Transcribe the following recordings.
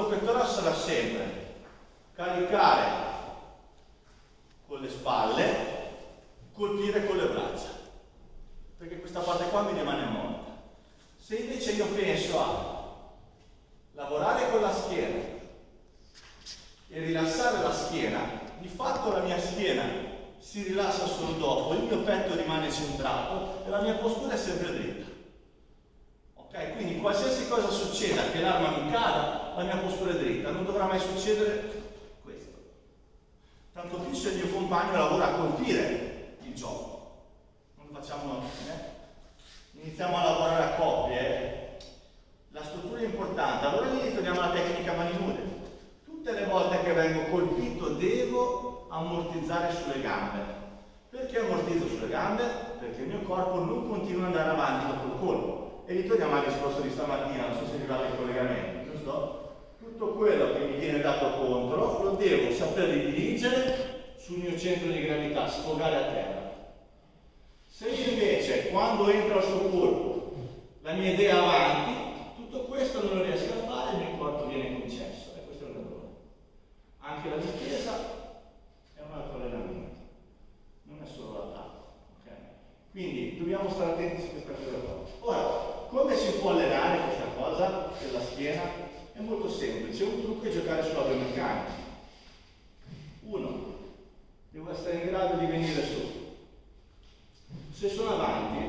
pettorale sarà sempre caricare con le spalle, colpire con le braccia, perché questa parte qua mi rimane morta. Se invece io penso a lavorare con la schiena e rilassare la schiena, di fatto la mia schiena si rilassa solo dopo, il mio petto rimane centrato e la mia postura è sempre dritta. Ok? Quindi qualsiasi cosa succeda, che l'arma mi cada, la mia postura è dritta, non dovrà mai succedere questo. Tanto più se il mio compagno lavora a colpire il gioco. Non facciamo, iniziamo a lavorare a coppie, la struttura è importante. Allora lì torniamo alla tecnica mani nude. Tutte le volte che vengo colpito devo ammortizzare sulle gambe. Perché ammortizzo sulle gambe? Perché il mio corpo non continua ad andare avanti dopo il colpo. E ritorniamo al discorso di stamattina, non so se arrivate il collegamento, giusto? Tutto quello che mi viene dato contro lo devo saper ridirigere sul mio centro di gravità, sfogare a terra. Se io invece, quando entro al suo colpo, la mia idea è avanti, tutto questo non lo riesco a fare, il mio corpo viene concesso. E questo è un errore. Anche la difesa è un altro allenamento, non è solo l'attacco. Okay? Quindi dobbiamo stare attenti su questa cosa qua. Ora, come si può allenare questa cosa della schiena? È molto semplice, un trucco è giocare sulla biomeccanica. Uno, devo essere in grado di venire su. Se sono avanti,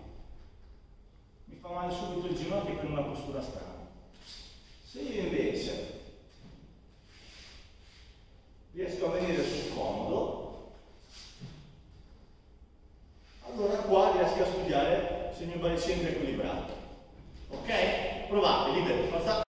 mi fa male subito il ginocchio con una postura strana. Se io invece riesco a venire su comodo, allora qua riesco a studiare se il mio baricentro è equilibrato. Ok? Provate, liberi, forza.